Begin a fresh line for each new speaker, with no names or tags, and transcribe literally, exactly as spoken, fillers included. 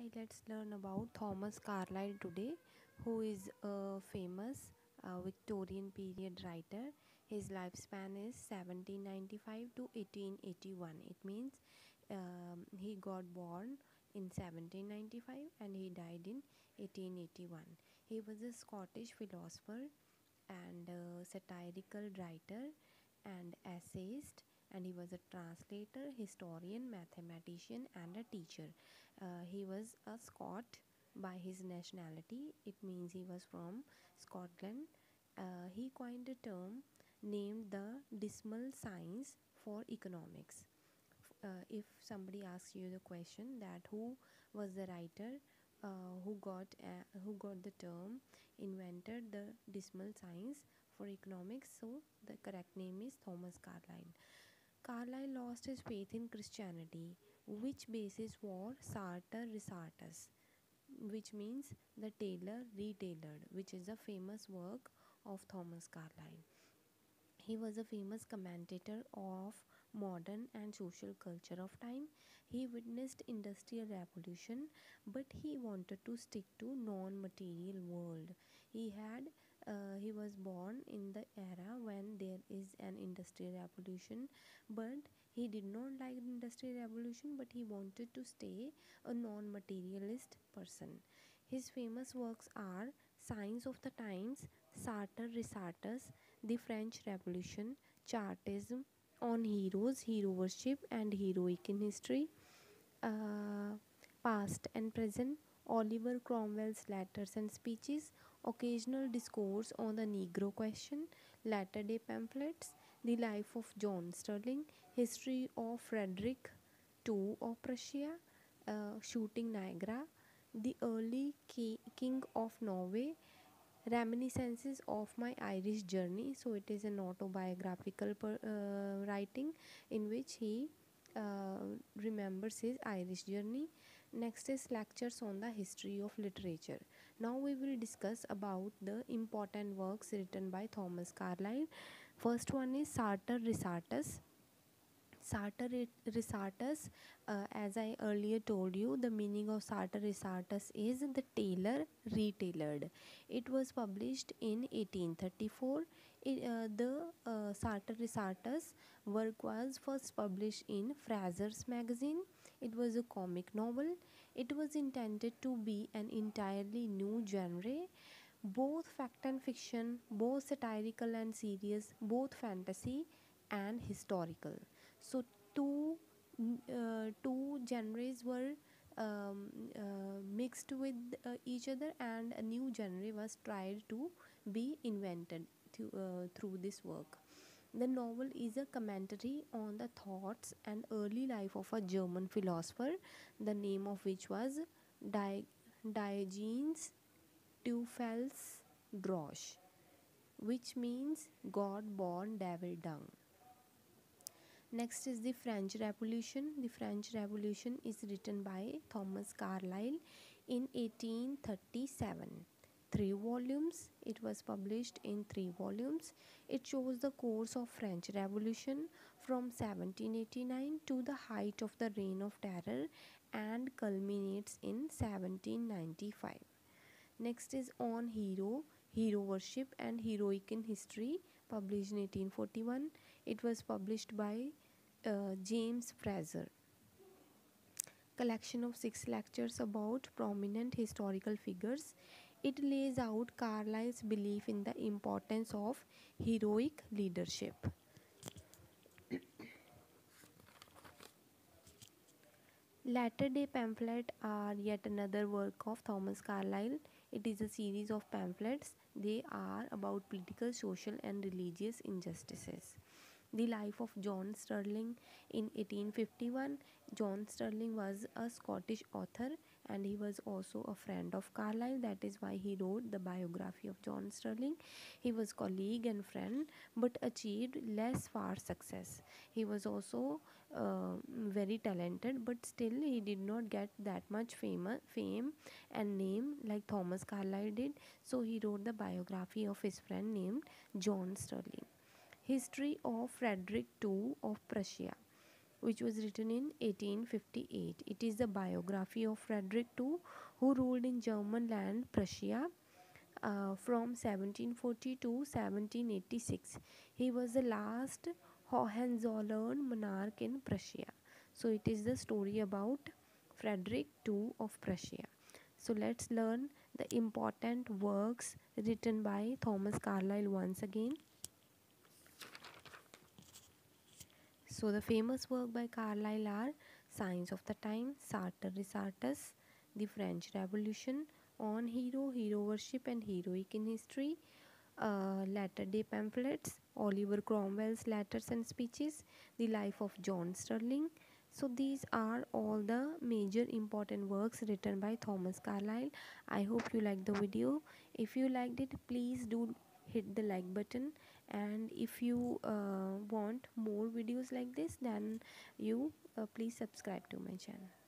let's learn about Thomas Carlyle today, who is a famous uh, Victorian period writer. His lifespan is seventeen ninety-five to eighteen eighty-one. It means um, he got born in seventeen ninety-five and he died in eighteen eighty-one. He was a Scottish philosopher and uh, satirical writer and essayist, and he was a translator, historian, mathematician, and a teacher. Uh, he was a Scot by his nationality, it means he was from Scotland. Uh, he coined a term named the dismal science for economics. Uh, if somebody asks you the question that who was the writer uh, who got uh, who got the term invented the dismal science for economics, so the correct name is Thomas Carlyle. Carlyle lost his faith in Christianity, which basis was Sartor Resartus, which means the tailor retailored, which is a famous work of Thomas Carlyle. He was a famous commentator of modern and social culture of time. He witnessed industrial revolution, but he wanted to stick to non-material world. He had uh, he was born in the era when there is an industrial revolution, but he did not like the industrial revolution, but he wanted to stay a non-materialist person. His famous works are Signs of the Times, Sartor Resartus, the French Revolution, Chartism, On Heroes, Hero Worship, and Heroic in History, uh, Past and Present, Oliver Cromwell's Letters and Speeches, Occasional Discourse on the Negro Question, Latter day Pamphlets, The Life of John Sterling, History of Frederick the Second of Prussia, uh, Shooting Niagara, The Early Ki- King of Norway, Reminiscences of My Irish Journey. So it is an autobiographical per, uh, writing in which he uh, remembers his Irish journey. Next is lectures on the history of literature. Now we will discuss about the important works written by Thomas Carlyle. First one is Sartor Resartus. Sartor Resartus, uh, as I earlier told you, the meaning of Sartor Resartus is the tailor retailored. It was published in eighteen thirty-four. It, uh, the uh, Sartor Resartus work was first published in Fraser's magazine. It was a comic novel. It was intended to be an entirely new genre, both fact and fiction, both satirical and serious, both fantasy and historical. So two uh, two genres were um, uh, mixed with uh, each other, and a new genre was tried to be invented to, uh, through this work. The novel is a commentary on the thoughts and early life of a German philosopher, the name of which was Di- Diogenes Teufelsdrosch, which means God born devil dung. Next is the French Revolution. The French Revolution is written by Thomas Carlyle in eighteen thirty-seven. Three volumes. It was published in three volumes. It shows the course of French Revolution from seventeen eighty-nine to the height of the Reign of Terror and culminates in seventeen ninety-five. Next is On Hero, Hero Worship and Heroic in History, published in eighteen forty-one. It was published by uh, James Fraser. Collection of six lectures about prominent historical figures. It lays out Carlyle's belief in the importance of heroic leadership. Latter day Pamphlet are yet another work of Thomas Carlyle. It is a series of pamphlets. They are about political, social, and religious injustices. The Life of John Sterling in eighteen fifty-one. John Sterling was a Scottish author and he was also a friend of Carlyle. That is why he wrote the biography of John Sterling. He was colleague and friend but achieved less far success. He was also uh, very talented, but still he did not get that much fame, fame and name like Thomas Carlyle did. So he wrote the biography of his friend named John Sterling. History of Frederick the Second of Prussia. which was written in eighteen fifty-eight. It is the biography of Frederick the Second, who ruled in German land Prussia uh, from seventeen forty to seventeen eighty-six. He was the last Hohenzollern monarch in Prussia. So it is the story about Frederick the Second of Prussia. So let's learn the important works written by Thomas Carlyle once again. So the famous work by Carlyle are Signs of the Times, Sartor Resartus, The French Revolution, On Hero, Hero Worship and Heroic in History, uh, Latter Day Pamphlets, Oliver Cromwell's Letters and Speeches, The Life of John Sterling. So these are all the major important works written by Thomas Carlyle. I hope you liked the video. If you liked it, please do hit the like button, and if you uh, want more videos like this, then you uh, please subscribe to my channel.